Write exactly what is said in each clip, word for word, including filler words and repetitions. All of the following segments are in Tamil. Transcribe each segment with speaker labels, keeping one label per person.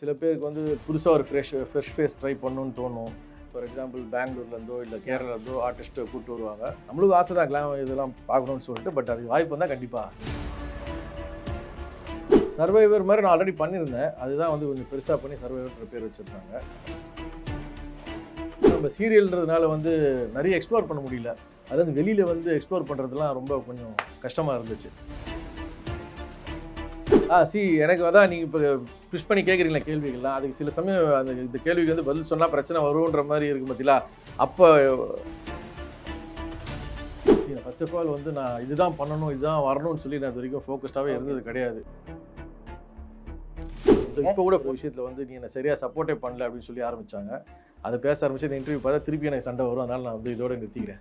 Speaker 1: சில பேருக்கு வந்து புதுசாக ஒரு ஃப்ரெஷ் ஃப்ரெஷ் ஃபேஸ் ட்ரை பண்ணணும்னு தோணும். ஃபார் எக்ஸாம்பிள் பெங்களூர்லேருந்தோ இல்லை கேரளாலேருந்தோ ஆர்டிஸ்ட்டை கூப்பிட்டு வருவாங்க. நம்மளுக்கு ஆசை தான் கிளாம் இதெல்லாம் பார்க்கணும்னு சொல்லிட்டு, பட் அதுக்கு வாய்ப்பு வந்தால் கண்டிப்பாக. சர்வைவர் மாதிரி நான் ஆல்ரெடி பண்ணியிருந்தேன். அதுதான் வந்து கொஞ்சம் பெருசாக பண்ணி சர்வைவர்ன்ற பேர் வச்சுருந்தாங்க. நம்ம சீரியல்ன்றதுனால வந்து நிறைய எக்ஸ்ப்ளோர் பண்ண முடியல. அதாவது வெளியில் வந்து எக்ஸ்ப்ளோர் பண்ணுறதுலாம் ரொம்ப கொஞ்சம் கஷ்டமாக இருந்துச்சு. ஆ சி எனக்கு அதான் நீங்கள் இப்போ புஷ் பண்ணி கேட்குறீங்களா கேள்விகள்லாம், அதுக்கு சில சமயம் அந்த இந்த கேள்விக்கு வந்து பதில் சொன்னால் பிரச்சனை வரும்ன்ற மாதிரி இருக்கும் பார்த்தீங்களா. அப்போ ஃபர்ஸ்ட் ஆஃப் ஆல் வந்து நான் இதுதான் பண்ணணும் இதுதான் வரணும்னு சொல்லி நான் இது வரைக்கும் ஃபோக்கஸ்டாகவே இருந்தது கிடையாது. இப்போ கூட விஷயத்தில் வந்து நீ என்ன சரியாக சப்போர்ட்டே பண்ணல அப்படின்னு சொல்லி ஆரம்பித்தாங்க. அதை பேச ஆரம்பிச்சு இந்த இன்டர்வியூ பார்த்தா திருப்பி எனக்கு சண்டை வரும். அதனால் நான் வந்து இதோட நிறுத்திக்கிறேன்.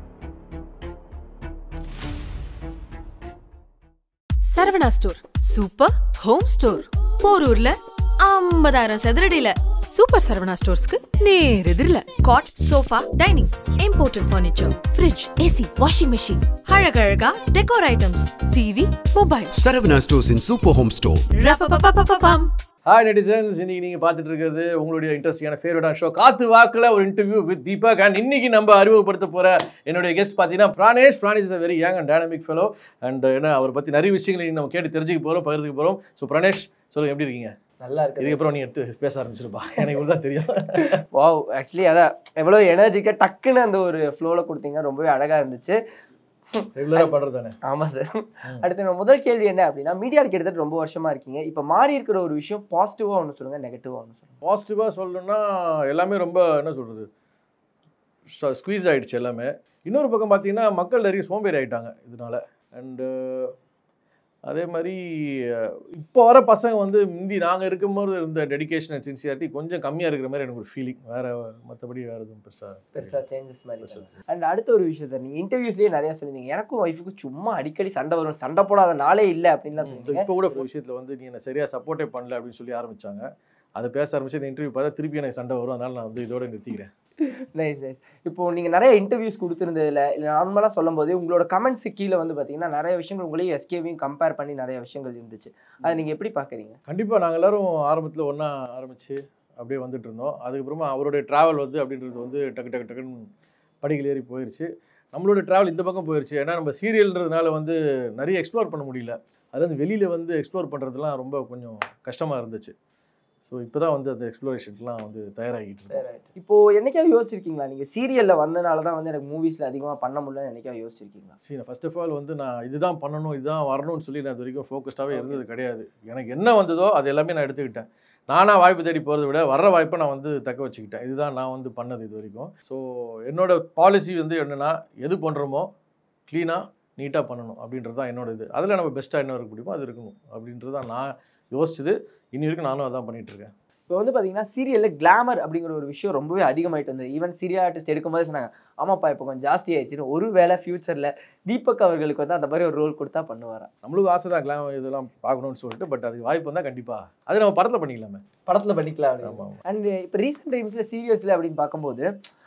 Speaker 2: Saravana store super home store போரூர்ல ஐம்பதாயிரம் சதுரடியில சூப்பர் சரவணா ஸ்டோர்ஸ்க்கு நேர் எதிரில cot sofa dining imported furniture fridge AC washing machine அழகழகா decor items TV mobile Saravana stores in super home store. ரப்பப்பப்பப்பம்.
Speaker 1: ஹாய் நெட்டிசன்ஸ், இன்னைக்கு நீங்கள் பார்த்துட்டு இருக்கிறது உங்களுடைய இன்ட்ரெஸ்டிங்கான ஃபேவரட்டான ஷோ காத்து வாக்கில் ஒரு இன்டர்வியூ வித் தீபக். அண்ட் இன்னைக்கு நம்ம அறிமுகப்படுத்த போகிற என்னுடைய கெஸ்ட் பார்த்தீங்கன்னா Pranesh. Pranesh is a very young and dynamic fellow. And என்ன அவரை பற்றி நிறைய விஷயங்கள் நம்ம கேட்டு தெரிஞ்சுக்க போகிறோம், பகிர்ந்துக்க போகிறோம். ஸோ பிராணேஷ் சொல்லுங்கள், எப்படி இருக்கீங்க?
Speaker 3: நல்லா இருக்கு.
Speaker 1: இதுக்கப்புறம் நீ எடுத்து பேச ஆரம்பிச்சிருப்பா, எனக்கு இவ்வளோ தான் தெரியும்.
Speaker 3: வாவ், ஆக்சுவலி அதான் எவ்வளோ எனர்ஜிக்காக டக்குன்னு அந்த ஒரு ஃப்ளோவில் கொடுத்தீங்க, ரொம்பவே அழகாக இருந்துச்சு.
Speaker 1: ரெகுலராக பண்ணுறது தானே.
Speaker 3: ஆமாம் சார். அடுத்து நம்ம முதல் கேள்வி என்ன அப்படின்னா, மீடியாவுக்கு கிட்டத்தட்ட ரொம்ப வருஷமாக இருக்கீங்க. இப்போ மாறி இருக்கிற ஒரு விஷயம் பாசிட்டிவாக ஒன்று சொல்லுங்கள், நெகட்டிவாக ஒன்று சொல்லுங்கள்.
Speaker 1: பாசிட்டிவாக சொல்லணும்னா எல்லாமே ரொம்ப என்ன சொல்கிறது ஸ்குவீஸ் ஆகிடுச்சு எல்லாமே. இன்னொரு பக்கம் பார்த்தீங்கன்னா மக்கள் நிறைய சோம்பேறி ஆகிட்டாங்க இதனால. அண்டு அதே மாதிரி இப்போ வர பசங்க வந்து முந்தி நாங்கள் இருக்கும்போது இருந்த டெடிகேஷன் அண்ட் சின்சியாரிட்டி கொஞ்சம் கம்மியாக இருக்கிற மாதிரி எனக்கு ஒரு ஃபீலிங். வேறு மற்றபடி வேறு எதுவும் பெருசாக
Speaker 3: பெருசாக சேஞ்சஸ் மாதிரி. அண்ட் அடுத்த ஒரு விஷயம் சார், நீங்கள் இன்டர்வியூஸ்லேயே நிறையா சொல்லியிருந்தீங்க, எனக்கும் ஒய்ஃபுக்கு சும்மா அடிக்கடி சண்டை வரும், சண்டை போடாத நாளே இல்லை அப்படின்லாம் சொல்லியிருந்தீங்க.
Speaker 1: இப்போ கூட விஷயத்தில் வந்து நீ என்ன சரியாக சப்போர்ட்டே பண்ணல அப்படின்னு சொல்லி ஆரம்பித்தாங்க. அதை பேச ஆரம்பிச்சு இந்த இன்டர்வியூ பார்த்தா திருப்பி எனக்கு சண்டை வரும். அதனால் நான் வந்து இதோட நிறுத்திக்கிறேன்.
Speaker 3: Nice nice. இப்போ நீங்கள் நிறைய இன்டர்வியூஸ் கொடுத்துருந்ததில்ல, இல்லை நார்மலாக சொல்லும் போது உங்களோட கமெண்ட்ஸு கீழே வந்து பார்த்தீங்கன்னா நிறைய விஷயங்கள் உங்களையும் எஸ்கேவையும் கம்பேர் பண்ணி நிறைய விஷயங்கள் இருந்துச்சு. அதை நீங்கள் எப்படி பார்க்குறீங்க?
Speaker 1: கண்டிப்பாக நாங்கள் எல்லோரும் ஆரம்பத்தில் ஒன்றா ஆரம்பித்து அப்படியே வந்துட்டு இருந்தோம். அதுக்கப்புறமா அவருடைய ட்ராவல் வந்து அப்படின்றது வந்து டக்கு டக்கு டக்குன்னு படிகள் ஏறி போயிடுச்சு. நம்மளோட ட்ராவல் இந்த பக்கம் போயிடுச்சு. ஏன்னா நம்ம சீரியல்ன்றதுனால வந்து நிறைய எக்ஸ்ப்ளோர் பண்ண முடியல. அதாவது வெளியில் வந்து எக்ஸ்ப்ளோர் பண்ணுறதுலாம் ரொம்ப கொஞ்சம் கஷ்டமாக இருந்துச்சு. ஸோ இப்போ தான் வந்து அந்த எக்ஸ்ப்ளோரேஷன்லாம் வந்து தயாராகிட்டு இருக்கு.
Speaker 3: இப்போது என்னைக்காவது யோசிச்சிருக்கீங்களா, நீங்கள் சீரியலில் வந்தனால தான் வந்து எனக்கு மூவிஸில் அதிகமாக பண்ண முடியலன்னு என்னைக்காவது யோசிச்சிருக்கீங்களா?
Speaker 1: சரி, நான் ஃபர்ஸ்ட் ஆஃப் ஆல் வந்து நான் இதுதான் பண்ணணும் இதுதான் வரணும்னு சொல்லி நான் இது வரைக்கும் ஃபோக்கஸ்டாகவே இருந்தது கிடையாது. எனக்கு என்ன வந்ததோ அது எல்லாமே நான் எடுத்துக்கிட்டேன். நானாக வாய்ப்பு தேடி போகிறத விட வர்ற வாய்ப்பை நான் வந்து தக்க வச்சுக்கிட்டேன். இதுதான் நான் வந்து பண்ணது இது வரைக்கும். ஸோ என்னோடய பாலிசி வந்து என்னென்னா, எது பண்ணுறோமோ க்ளீனாக நீட்டாக பண்ணணும் அப்படின்றது தான் என்னோட இது. அதில் நம்ம பெஸ்ட்டாக என்ன இருக்க முடியுமோ அது இருக்கணும் அப்படின்றது தான் நான் யோசிச்சது. இனி வரைக்கும் நானும் அதான் பண்ணிகிட்ருக்கேன்.
Speaker 3: இப்போ வந்து பார்த்தீங்கன்னா சீரியலில் கிளாமர் அப்படிங்கிற ஒரு விஷயம் ரொம்பவே அதிகமாகிட்டு வந்தது. ஈவன் சீரியல் ஆர்டிஸ்ட் எடுக்கும்போது சொன்னாங்க, ஆமாப்பா இப்போ கொஞ்சம் ஜாஸ்தி ஆயிடுச்சுன்னு. ஒரு வேளை ஃபியூச்சரில் தீபக் அவர்களுக்கு வந்து அந்த மாதிரி ஒரு ரோல் கொடுத்தா பண்ணுவாரா?
Speaker 1: நம்மளுக்கு ஆசை தான் கிளாம் இதெல்லாம் பார்க்கணும்னு சொல்லிட்டு, பட் அதுக்கு வாய்ப்பு வந்தால் கண்டிப்பாக அது நம்ம படத்தில் பண்ணிக்கலாமே.
Speaker 3: படத்தில் பண்ணிக்கலாம்.
Speaker 1: ஆமாம்.
Speaker 3: அண்ட் இப்போ ரீசெண்ட் டைம்ஸில் சீரியல்ஸில் அப்படின்னு பார்க்கும்போது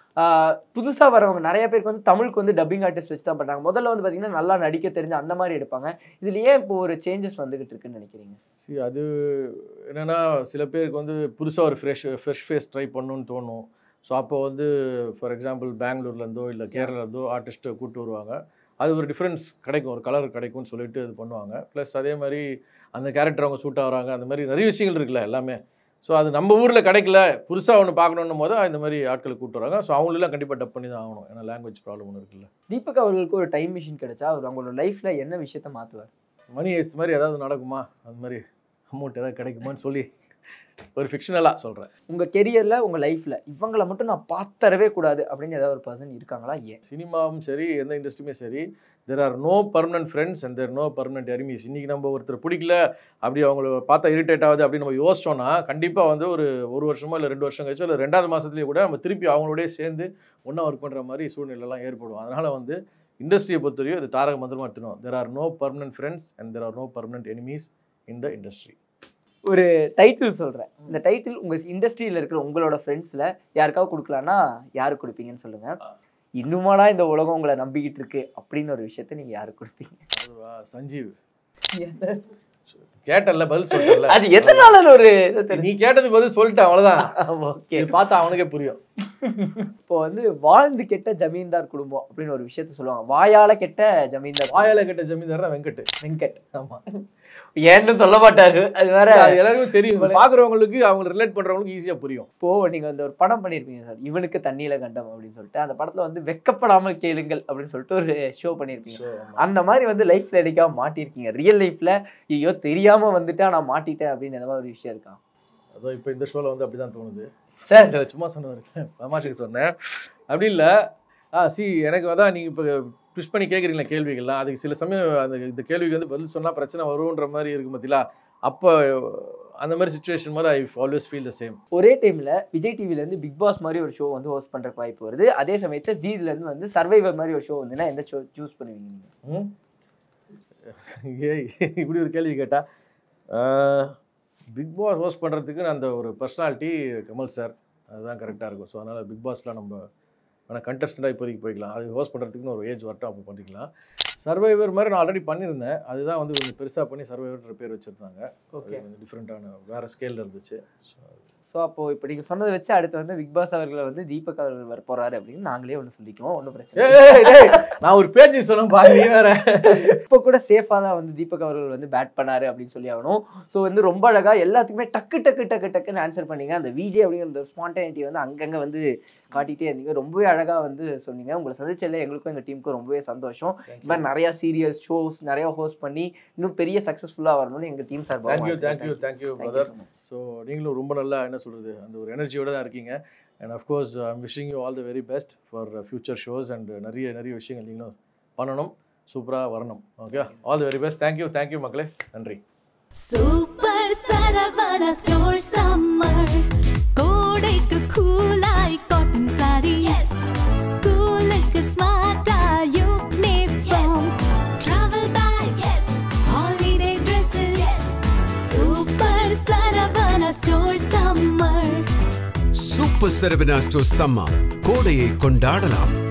Speaker 3: புதுசாக வரவங்க நிறைய பேருக்கு வந்து தமிழுக்கு வந்து டப்பிங் ஆர்டிஸ்ட் வச்சு தான் பண்ணுறாங்க. முதல்ல வந்து பார்த்தீங்கன்னா நல்லா நடிக்க தெரிஞ்சு அந்த மாதிரி எடுப்பாங்க. இதுலேயே இப்போ ஒரு சேஞ்சஸ் வந்துகிட்டு இருக்குன்னு நினைக்கிறீங்க?
Speaker 1: சரி, அது என்னென்னா சில பேருக்கு வந்து புதுசாக ஒரு ஃப்ரெஷ் ஃப்ரெஷ் ஃபேஸ் ட்ரை பண்ணணும்னு தோணும். ஸோ அப்போ வந்து ஃபார் எக்ஸாம்பிள் பெங்களூர்லேருந்தோ இல்லை கேரளாலேருந்தோ ஆர்டிஸ்ட்டை கூப்பிட்டு வருவாங்க. அது ஒரு டிஃப்ரென்ஸ் கிடைக்கும், ஒரு கலர் கிடைக்கும்னு சொல்லிட்டு இது பண்ணுவாங்க. ப்ளஸ் அதே மாதிரி அந்த கேரக்டர் அவங்க சூட் ஆகிறாங்க, அந்த மாதிரி நிறைய விஷயங்கள் இருக்குல்ல எல்லாமே. ஸோ அது நம்ம ஊரில் கிடைக்கல, புதுசாக ஒன்று பார்க்கணுன்னும் போது இந்த மாதிரி ஆட்களை கூப்பிட்டு வராங்க. ஸோ அவங்களெல்லாம் கண்டிப்பாக டப் பண்ணி தான் ஆகணும், ஏன்னா லாங்குவேஜ் ப்ராப்ளம் ஒன்று இருக்குல்ல.
Speaker 3: தீபக் அவர்களுக்கு ஒரு டைம் மிஷின் கிடைச்சா அவர் அவங்களோட லைஃப்பில் என்ன விஷயத்த மாற்றுவார்?
Speaker 1: மணி ஏஸ்ட் மாதிரி ஏதாவது நடக்குமா, அது மாதிரி அமௌண்ட் ஏதாவது கிடைக்குமான்னு சொல்லி ஒரு ஃபிக்ஷனலாக சொல்கிறேன்.
Speaker 3: உங்கள் கெரியரில் உங்கள் லைஃப்பில் இவங்களை மட்டும் நான் பார்த்தரவே கூடாது அப்படின்னு ஏதாவது ஒரு பர்சன் இருக்காங்களா? ஏன்?
Speaker 1: சினிமாவும் சரி எந்த இண்டஸ்ட்ரியுமே சரி, there are no permanent friends and there no permanent enemies. இன்றைக்கி நம்ம ஒருத்தர் பிடிக்கல, அப்படி அவங்கள பார்த்தா இரிட்டேட் ஆகுது அப்படின்னு நம்ம யோசிச்சோன்னா கண்டிப்பாக வந்து ஒரு ஒரு வருஷமோ இல்லை ரெண்டு வருஷம் கழிச்சோ இல்லை ரெண்டாவது மாதத்துலேயே கூட நம்ம திருப்பி அவங்களோடய சேர்ந்து ஒன்றா ஒர்க் பண்ணுற மாதிரி சூழ்நிலைலாம் ஏற்படும். அதனால் வந்து இண்டஸ்ட்ரியை பொறுத்தவரையும் இது தாரக மந்திரமாக எடுத்துணும். There are no permanent friends and there are no permanent enemies in the industry.
Speaker 3: ஒரு டைட்டில் சொல்கிறேன், இந்த டைட்டில் உங்கள் இண்டஸ்ட்ரியில் இருக்கிற உங்களோட ஃப்ரெண்ட்ஸில் யாருக்காவது கொடுக்கலான்னா யாருக்கு கொடுப்பீங்கன்னு சொல்லுங்கள். இன்னுமாடா இந்த உலகம் உங்களை நம்பிக்கிட்டு இருக்கு அப்படின்னு ஒரு விஷயத்த நீங்கள் யாருக்கு கொடுப்பீங்க?
Speaker 1: சஞ்சீவ். கேட்டல பதில் சொல்லிட்டல.
Speaker 3: அது எதனால ஒரு
Speaker 1: நீ கேட்டதுக்கு பதில் சொல்லிட்டேன் அவ்வளவுதான்.
Speaker 3: ஓகே,
Speaker 1: இது பார்த்தா அவனுக்கே புரியும்.
Speaker 3: இப்போ வந்து வாழ்ந்து கெட்ட ஜமீன்தார் குடும்பம் அப்படின்னு ஒரு விஷயத்த சொல்லுவாங்க. வாயால கெட்ட ஜமீன்தார்.
Speaker 1: வாயால கெட்ட ஜமீன்தார் வெங்கட்.
Speaker 3: வெங்கட்
Speaker 1: ஆமா,
Speaker 3: ஏன்னு சொல்ல மாட்டாரு. அது வேற
Speaker 1: எல்லாருக்கும் தெரியும். பாக்குறவங்களுக்கு அவங்க ரிலேட் பண்றவங்களுக்கு ஈஸியா புரியும்.
Speaker 3: இப்போ நீங்க வந்து ஒரு படம் பண்ணிருப்பீங்க சார், இவனுக்கு தண்ணீல கண்டம் அப்படின்னு சொல்லிட்டு. அந்த படத்துல வந்து வெக்கப்படாமல் கேளுங்கள் அப்படின்னு சொல்லிட்டு ஒரு ஷோ பண்ணிருப்பீங்க. அந்த மாதிரி வந்து லைஃப்ல என்னைக்காவது மாட்டிருக்கீங்க? ரியல் லைஃப்ல ஐயோ தெரியாம வந்துட்டா நான் மாட்டிட்டேன் அப்படின்னு அந்த மாதிரி ஒரு விஷயம் இருக்கா?
Speaker 1: அதோ இப்போ இந்த ஷோல வந்து அப்படிதான் தோணுது
Speaker 3: சார்.
Speaker 1: சும்மா சொன்னேன், தமாஷுக்கு சொன்னேன், அப்படி இல்லை. ஆ சி எனக்கு அதான் நீங்கள் இப்போ ட்விஸ்ட் பண்ணி கேட்குறீங்களா கேள்விகள்லாம், அதுக்கு சில சமயம் அந்த இந்த கேள்விக்கு வந்து பதில் சொன்னால் பிரச்சனை வரும்ன்ற மாதிரி இருக்கும் பார்த்தீங்களா, அப்போ அந்த மாதிரி சுச்சுவேஷன் மாதிரி I always feel the same.
Speaker 3: ஒரே டைமில் விஜய் டிவிலேருந்து பிக் பாஸ் மாதிரி ஒரு ஷோ வந்து ஹோஸ்ட் பண்ணுறக்கு வாய்ப்பு வருது. அதே சமயத்தில் ஜீலேருந்து வந்து சர்வைவர் மாதிரி ஒரு ஷோ வந்துன்னா எந்த ஷோ சூஸ் பண்ணுவீங்க நீங்கள்?
Speaker 1: ஏ இப்படி ஒரு கேள்வி கேட்டால், பிக் பாஸ் ஹோஸ்ட் பண்ணுறதுக்கு அந்த ஒரு பர்சனாலிட்டி கமல் சார், அதுதான் கரெக்டாக இருக்கும். ஸோ அதனால் பிக் பாஸில் நம்ம ஆனால் கண்டஸ்டண்ட்டாக இப்போதைக்கு போய்க்கலாம். அது ஹோஸ்ட் பண்ணுறதுக்குன்னு ஒரு ஏஜ் வரட்டும், அப்போ பண்ணிக்கலாம். சர்வைவர் மாதிரி நான் ஆல்ரெடி பண்ணியிருந்தேன், அதுதான் வந்து கொஞ்சம் பெருசாக பண்ணி சர்வைவர்ன்ற பேர் வச்சுருந்தாங்க. ஓகே, டிஃப்ரெண்ட்டான வேறு ஸ்கேலில் இருந்துச்சு. ஸோ
Speaker 3: ஸோ அப்போது இப்போ நீங்கள் சொன்னதை வச்சு அடுத்து வந்து பிக் பாஸ் அவர்களை வந்து தீபக் அவர்கள் வர போகிறாரு அப்படின்னு நாங்களே ஒன்று சொல்லிக்குவோம். ஒன்றும் பிரச்சனை.
Speaker 1: நான் ஒரு பேச்சு சொன்னேன் பாருங்க வேற.
Speaker 3: இப்போ கூட சேஃபாக தான் வந்து தீபக் அவர்கள் வந்து பேட் பண்ணாரு அப்படின்னு சொல்லி ஆகணும். ஸோ வந்து ரொம்ப அழகாக எல்லாத்துக்குமே டக்கு டக்கு டக்கு டக்குன்னு ஆன்சர் பண்ணீங்க. அந்த விஜே அப்படிங்கிற ஸ்பான்டேனிட்டி வந்து அங்கங்கே வந்து காட்டிகிட்டே இருந்தீங்க. ரொம்பவே அழகாக வந்து சொன்னீங்க. உங்களை சந்திச்சதில் எங்களுக்கும் எங்கள் டீமுக்கும் ரொம்பவே சந்தோஷம். இந்த மாதிரி நிறையா சீரியல் ஷோஸ் நிறையா ஹோஸ்ட் பண்ணி இன்னும் பெரிய சக்ஸஸ்ஃபுல்லாக வரணும்னு எங்கள் team sir.
Speaker 1: Thank you thank you thank you brother. So நீங்களும் ரொம்ப நல்லா என்ன சொல்கிறது அந்த ஒரு எனர்ஜியோட தான் இருக்கீங்க. And of course I'm wishing you all the very best for future shows and நிறைய நிறைய விஷயங்கள் நீங்களும் பண்ணணும், சூப்பராக வரணும். Okay, all the very best. Thank you thank you மக்களே, நன்றி.
Speaker 4: சூப்பர் சரவணா ஸ்டோர் சம்மர் கோடைக்கு கூலாய் காட்டன் சாரீஸ், ஸ்கூலுக்கு ஸ்மார்ட்டா uniforms, travel bags, holiday dresses. Super Saravana store summer.
Speaker 5: Super Saravana store summer கோடையை கொண்டாடலாம்.